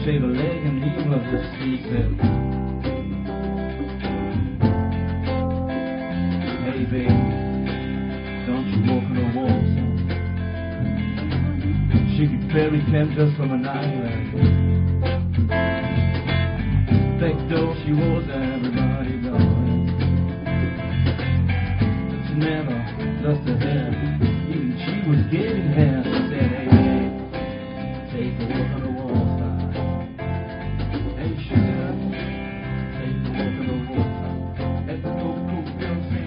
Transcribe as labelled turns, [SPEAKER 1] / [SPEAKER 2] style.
[SPEAKER 1] shave a leg and he was asleep. Hey baby, don't you walk on the wall, son. She barely came just from an island. Next door she was everybody going. But she never lost her hair. Even she was getting hair. She said, hey, hey, take a walk on the wall, son. Hey, sugar, take a walk on the wall, son. Let the cool girl sing.